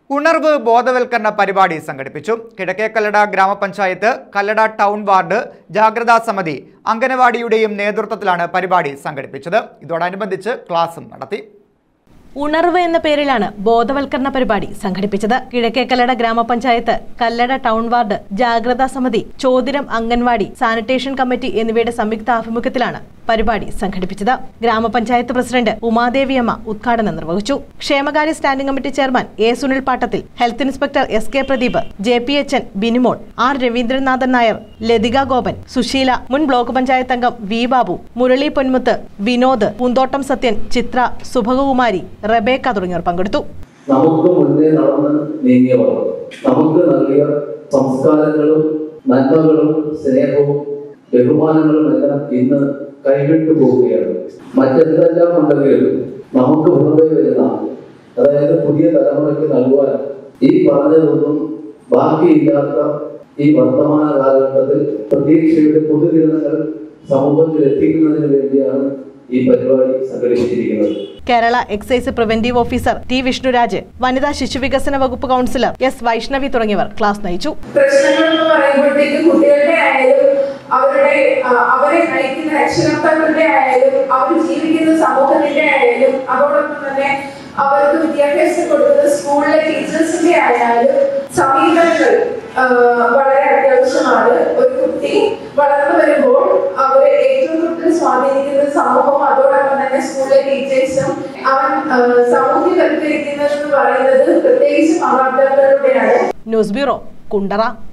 ഉണർവ് ബോധവൽക്കരണ പരിപാടി സംഘടിപ്പിച്ചു. കിഴക്കേ കല്ലട ഗ്രാമപഞ്ചായത്ത്, കല്ലട ടൗൺ വാർഡ് ജാഗ്രതാ സമിതി അംഗനവാടിയുടെയും നേതൃത്വത്തിലാണ് പരിപാടി സംഘടിപ്പിച്ചത്. ഇതോടനുബന്ധിച്ച് ക്ലാസും നടത്തി. ഉണർവ് എന്ന പേരിലാണ് ബോധവൽക്കരണ പരിപാടി സംഘടിപ്പിച്ചത്. കിഴക്കേ കല്ലട ഗ്രാമപഞ്ചായത്ത്, കല്ലട ടൗൺ വാർഡ് ജാഗ്രതാ സമിതി, ചോതിരം അംഗൻവാടി സാനിറ്റേഷൻ കമ്മിറ്റി എന്നിവയുടെ സംയുക്ത ആഭിമുഖ്യത്തിലാണ് പരിപാടി സംഘടിപ്പിച്ചത്. ഗ്രാമപഞ്ചായത്ത് പ്രസിഡന്റ് ഉമാദേവിയമ്മ ഉദ്ഘാടനം നിർവഹിച്ചു. ക്ഷേമകാര്യ standing committee chairman A Sunil Pattathil, health inspector S K Pradeep, JPHN Binimol, R Ravindranathan Nair, Lathika Gopan, Sushila, മുൻ ബ്ലോക്ക് പഞ്ചായത്ത് അംഗം വി ബാബു, മുരളി പൊന്മുത്ത്, വിനോദ്, പൂന്തോട്ടം സത്യൻ, ചിത്ര, സുഭകുമാരി, റബേക്ക തുടങ്ങിയവർ പങ്കെടുത്തു. നമുക്ക് മുന്നേ നടന്ന് നീങ്ങിയവർ നമുക്ക് നൽകിയ സംസ്കാരങ്ങളും നന്മകളും സ്നേഹവും ബഹുമാനങ്ങളും എല്ലാം ഇന്ന് കൈവിട്ടു പോവുകയാണ്. മറ്റെന്തെല്ലാം ഉണ്ടെങ്കിലും നമുക്ക് മുമ്പേ വരുന്ന, അതായത് പുതിയ തലമുറയ്ക്ക് നൽകുവാൻ ഈ പറഞ്ഞതൊന്നും ബാക്കിയില്ലാത്ത ഈ വർത്തമാന കാലഘട്ടത്തിൽ പ്രതീക്ഷയുടെ പുതുകിരണങ്ങൾ സമൂഹത്തിൽ എത്തിക്കുന്നതിന് വേണ്ടിയാണ് ഈ പരിപാടി സംഘടിപ്പിച്ചിരിക്കുന്നത്. Kerala excise preventive officer T Vishnuraj, വനിതാ ശിശുവികസന വകുപ്പ് കൗൺസിലർ എസ് വൈഷ്ണവി തുടങ്ങിയവർ ക്ലാസ് നയിച്ചു. അവരെ നയിക്കുന്ന രക്ഷകർത്താക്കളുടെ ആയാലും അവർ ജീവിക്കുന്ന സമൂഹത്തിന്റെ ആയാലും അതോടൊപ്പം തന്നെ അവർക്ക് വിദ്യാഭ്യാസം കൊടുക്കുന്ന സ്കൂളിലെ ടീച്ചേഴ്സിന്റെ ആയാലും സമീപനങ്ങൾ വളരെ അത്യാവശ്യമാണ്. ഒരു കുട്ടി വളർന്നു വരുമ്പോൾ അവരെ ഏറ്റവും കൂടുതൽ സ്വാധീനിക്കുന്ന സമൂഹം, അതോടൊപ്പം തന്നെ സ്കൂളിലെ ടീച്ചേഴ്സും. അവൻ സാമൂഹ്യവൽക്കരിക്കുന്നതെന്ന് പറയുന്നത് പ്രത്യേകിച്ച് മാതാപിതാക്കളുടെയാണ്. News bureau, Kundara.